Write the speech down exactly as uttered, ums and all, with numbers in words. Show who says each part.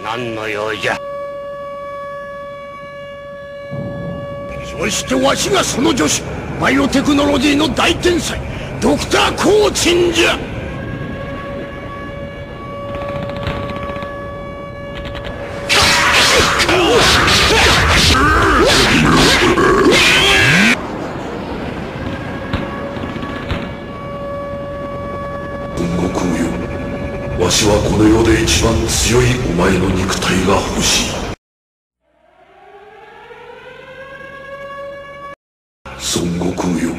Speaker 1: 何の用じゃ。
Speaker 2: そしてわしがその助手、バイオテクノロジーの大天才ドクター・コーチンじゃ。
Speaker 3: 孫悟空よ、わしはこの世で一番強いお前の肉体が欲しい。孫悟空よ、